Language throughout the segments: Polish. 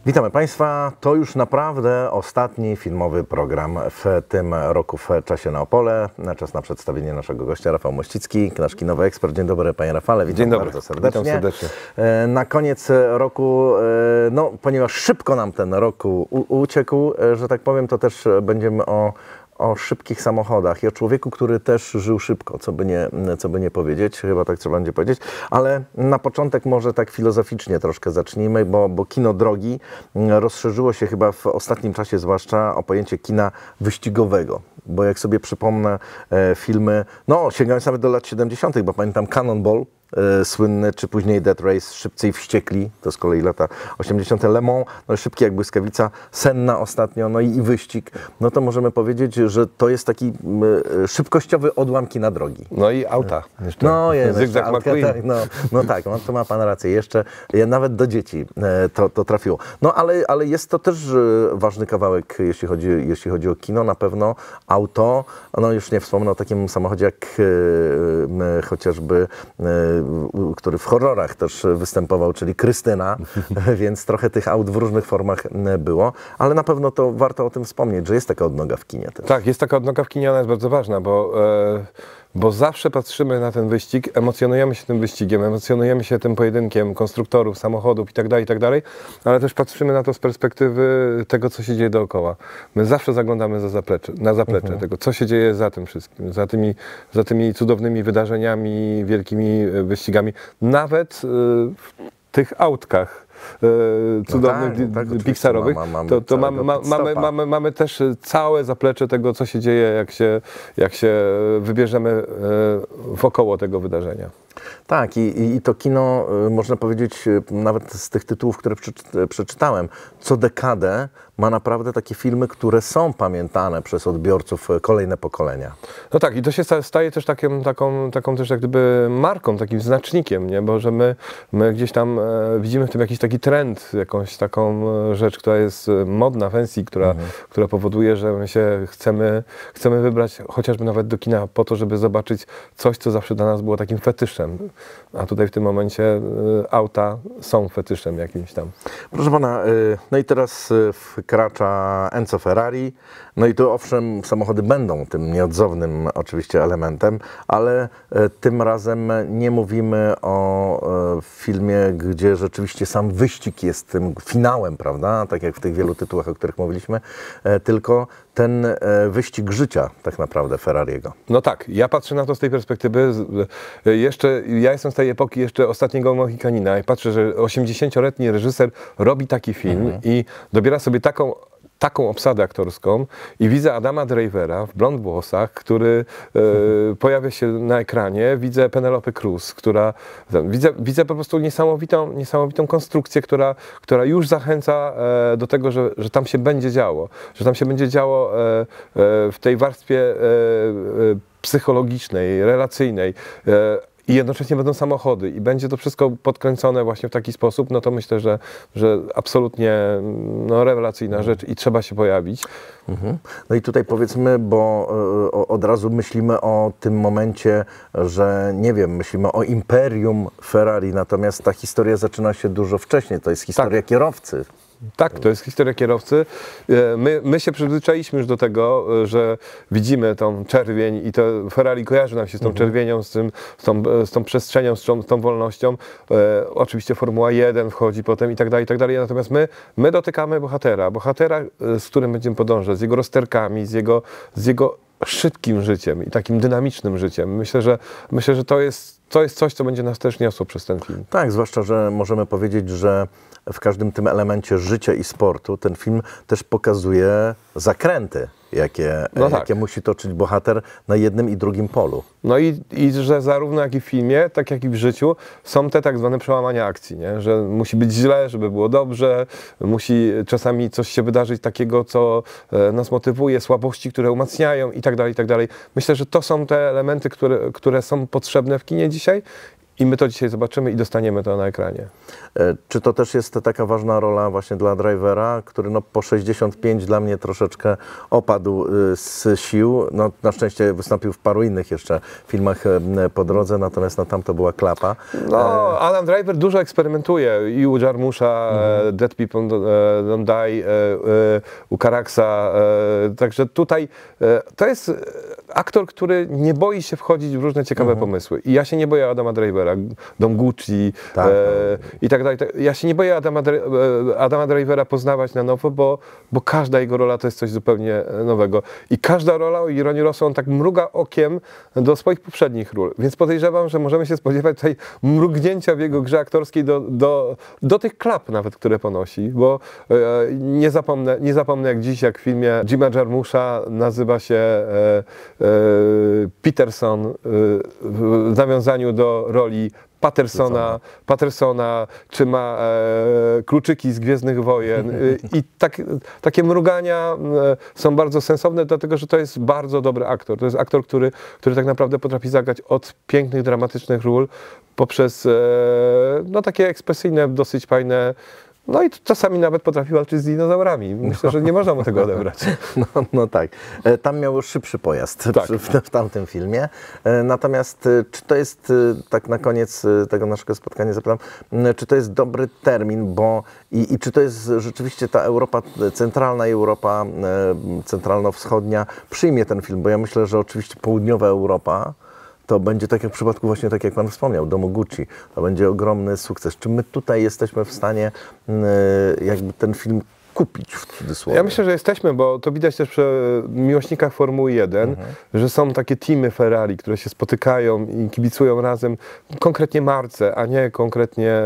Witamy Państwa. To już naprawdę ostatni filmowy program w tym roku w Czasie na Opole. Czas na przedstawienie naszego gościa, Rafał Mościcki, nasz kinowy ekspert. Dzień dobry, Panie Rafale. Witam bardzo serdecznie. Witam serdecznie. Na koniec roku, no, ponieważ szybko nam ten rok uciekł, że tak powiem, to też będziemy o szybkich samochodach i o człowieku, który też żył szybko, co by nie powiedzieć, chyba tak trzeba będzie powiedzieć, ale na początek może tak filozoficznie troszkę zacznijmy, bo kino drogi rozszerzyło się chyba w ostatnim czasie zwłaszcza o pojęcie kina wyścigowego, bo jak sobie przypomnę filmy, no sięgając nawet do lat 70., bo pamiętam Cannonball, słynny, czy później Death Race, Szybcy i Wściekli, to z kolei lata 80. Le Mans, no szybki jak błyskawica, Senna ostatnio, no i wyścig, no to możemy powiedzieć, że to jest taki szybkościowy odłam kina drogi. No i auta. Jeszcze. No jest, Zygzak McQueen. Tak, no tak, no to ma Pan rację, jeszcze nawet do dzieci to trafiło. No ale jest to też ważny kawałek, jeśli chodzi o kino, na pewno auto, no już nie wspomnę o takim samochodzie jak chociażby który w horrorach też występował, czyli Krystyna, więc trochę tych aut w różnych formach było, ale na pewno to warto o tym wspomnieć, że jest taka odnoga w kinie też. Tak, jest taka odnoga w kinie, ona jest bardzo ważna, bo zawsze patrzymy na ten wyścig, emocjonujemy się tym wyścigiem, emocjonujemy się tym pojedynkiem konstruktorów, samochodów itd., ale też patrzymy na to z perspektywy tego, co się dzieje dookoła. My zawsze zaglądamy na zaplecze tego, co się dzieje za tym wszystkim, za tymi cudownymi wydarzeniami, wielkimi wyścigami. Nawet w tych autkach cudownych, tak, pixarowych, to mamy też całe zaplecze tego, co się dzieje, jak się wybierzemy wokoło tego wydarzenia. Tak, i to kino, można powiedzieć, nawet z tych tytułów, które przeczytałem, co dekadę ma naprawdę takie filmy, które są pamiętane przez odbiorców kolejne pokolenia. No tak, i to się staje też taką też jak gdyby marką, takim znacznikiem, nie? Bo że my gdzieś tam widzimy w tym jakiś taki trend, jakąś taką rzecz, która jest modna, fancy, która powoduje, że my się chcemy wybrać chociażby nawet do kina po to, żeby zobaczyć coś, co zawsze dla nas było takim fetyszem. A tutaj w tym momencie auta są fetyszem jakimś tam. Proszę Pana, no i teraz wkracza Enzo Ferrari, no i tu owszem samochody będą tym nieodzownym oczywiście elementem, ale tym razem nie mówimy o filmie, gdzie rzeczywiście sam wyścig jest tym finałem, prawda, tak jak w tych wielu tytułach, o których mówiliśmy, tylko ten wyścig życia tak naprawdę Ferrariego. No tak, ja patrzę na to z tej perspektywy, ja jestem z tej epoki jeszcze ostatniego Mohikanina i patrzę, że 80-letni reżyser robi taki film i dobiera sobie taką obsadę aktorską i widzę Adama Drivera w blond włosach, który pojawia się na ekranie, widzę Penelope Cruz, widzę po prostu niesamowitą konstrukcję, która już zachęca do tego, że tam się będzie działo, w tej warstwie psychologicznej, relacyjnej. I jednocześnie będą samochody i będzie to wszystko podkręcone właśnie w taki sposób, no to myślę, że absolutnie rewelacyjna rzecz i trzeba się pojawić. No i tutaj powiedzmy, bo od razu myślimy o tym momencie, że nie wiem, myślimy o imperium Ferrari, natomiast ta historia zaczyna się dużo wcześniej, to jest historia kierowcy. Tak, to jest historia kierowcy. My się przyzwyczailiśmy już do tego, że widzimy tą czerwień i to Ferrari kojarzy nam się z tą czerwienią, z tą przestrzenią, z tą wolnością. Oczywiście Formuła 1 wchodzi potem i tak dalej. Natomiast my dotykamy bohatera, z którym będziemy podążać, z jego rozterkami, z jego szybkim życiem i takim dynamicznym życiem. Myślę, że to jest coś, co będzie nas też niosło przez ten film. Tak, zwłaszcza, że możemy powiedzieć, że w każdym tym elemencie życia i sportu ten film też pokazuje zakręty, jakie musi toczyć bohater na jednym i drugim polu. No i że zarówno jak i w filmie, tak jak i w życiu są te tak zwane przełamania akcji, nie? Że musi być źle, żeby było dobrze, musi czasami coś się wydarzyć takiego, co nas motywuje, słabości, które umacniają i tak dalej. Myślę, że to są te elementy, które są potrzebne w kinie dzisiaj i my to dzisiaj zobaczymy i dostaniemy to na ekranie. Czy to też jest taka ważna rola właśnie dla Drivera, który no po 65 dla mnie troszeczkę opadł z sił. No, na szczęście wystąpił w paru innych jeszcze filmach po drodze, natomiast no, tam to była klapa. No, Adam Driver dużo eksperymentuje i u Jarmusza, Dead People Don't Die, u Caraxa, także tutaj to jest aktor, który nie boi się wchodzić w różne ciekawe pomysły. I ja się nie boję Adama Drivera, Dom Gucci Tak. i tak dalej. Ja się nie boję Adama Drivera poznawać na nowo, bo każda jego rola to jest coś zupełnie nowego. I każda rola, o ironii losu, on tak mruga okiem do swoich poprzednich ról. Więc podejrzewam, że możemy się spodziewać tutaj mrugnięcia w jego grze aktorskiej do tych klap nawet, które ponosi, bo nie zapomnę jak dziś, jak w filmie Jima Jarmusza nazywa się Peterson w nawiązaniu do roli Pattersona, czy ma kluczyki z Gwiezdnych Wojen. I takie mrugania są bardzo sensowne, dlatego że to jest bardzo dobry aktor. To jest aktor, który tak naprawdę potrafi zagrać od pięknych, dramatycznych ról poprzez no, takie ekspresyjne, dosyć fajne. No i czasami nawet potrafi walczyć z dinozaurami. Myślę, że nie można mu tego odebrać. No tak. Tam miał szybszy pojazd Tak. w tamtym filmie. Natomiast czy to jest, tak na koniec tego naszego spotkania zapytam, czy to jest dobry termin, bo i czy to jest rzeczywiście ta Europa, centralna Europa, centralno-wschodnia przyjmie ten film, bo ja myślę, że oczywiście południowa Europa to będzie tak jak w przypadku właśnie, tak jak Pan wspomniał, Domu Gucci. To będzie ogromny sukces. Czy my tutaj jesteśmy w stanie jakby ten film kupić w cudzysłowie? Ja myślę, że jesteśmy, bo to widać też przy miłośnikach Formuły 1, że są takie teamy Ferrari, które się spotykają i kibicują razem konkretnie marce, a nie konkretnie...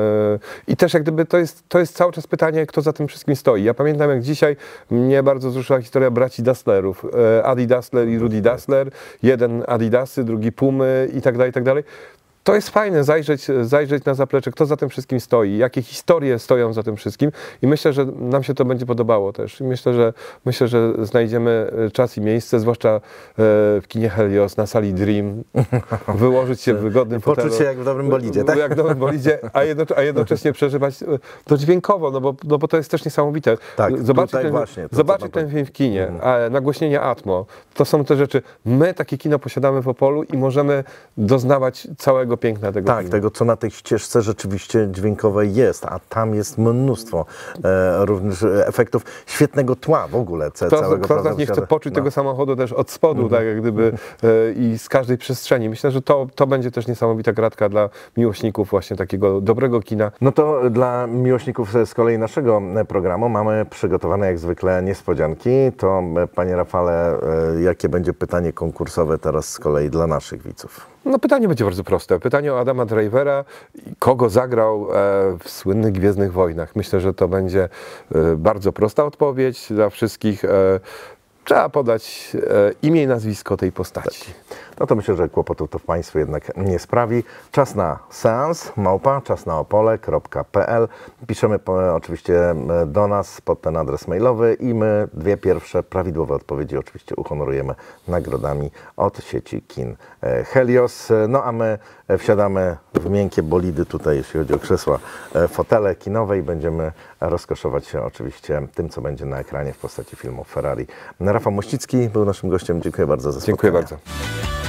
I też jak gdyby to jest cały czas pytanie, kto za tym wszystkim stoi. Ja pamiętam, jak dzisiaj mnie bardzo wzruszyła historia braci Dasslerów. Adi Dassler i Rudi Dassler. Jeden Adidasy, drugi Pumy i tak dalej, i tak dalej. To jest fajne, zajrzeć na zaplecze, kto za tym wszystkim stoi, jakie historie stoją za tym wszystkim i myślę, że nam się to będzie podobało też. I myślę, że znajdziemy czas i miejsce, zwłaszcza w kinie Helios, na sali Dream, wyłożyć się w wygodnym fotelu. Poczuć się jak w dobrym bolidzie, tak? Jak w dobrym bolidzie, a jednocześnie przeżywać to dźwiękowo, no bo to jest też niesamowite. Tak, Zobaczyć ten film w kinie, nagłośnienie Atmo, to są te rzeczy. My takie kino posiadamy w Opolu i możemy doznawać całego piękna tego filmu. Tego, co na tej ścieżce rzeczywiście dźwiękowej jest, a tam jest mnóstwo również efektów świetnego tła w ogóle całego. Kto z nas nie chce poczuć tego samochodu też od spodu, tak jak gdyby i z każdej przestrzeni. Myślę, że to będzie też niesamowita gratka dla miłośników właśnie takiego dobrego kina. No to dla miłośników z kolei naszego programu mamy przygotowane jak zwykle niespodzianki. To panie Rafale, jakie będzie pytanie konkursowe teraz z kolei dla naszych widzów? No pytanie będzie bardzo proste. Pytanie o Adama Drivera, kogo zagrał w słynnych Gwiezdnych Wojnach. Myślę, że to będzie bardzo prosta odpowiedź dla wszystkich. Trzeba podać imię i nazwisko tej postaci. No to myślę, że kłopotów to w Państwu jednak nie sprawi. Czas na seans, czasnaopole.pl. Piszemy oczywiście do nas pod ten adres mailowy i my dwie pierwsze prawidłowe odpowiedzi oczywiście uhonorujemy nagrodami od sieci kin Helios. No a my wsiadamy w miękkie bolidy tutaj, jeśli chodzi o krzesła, fotele kinowe i będziemy rozkoszować się oczywiście tym, co będzie na ekranie w postaci filmu Ferrari. Rafał Mościcki był naszym gościem. Dziękuję bardzo za spotkanie. Dziękuję bardzo.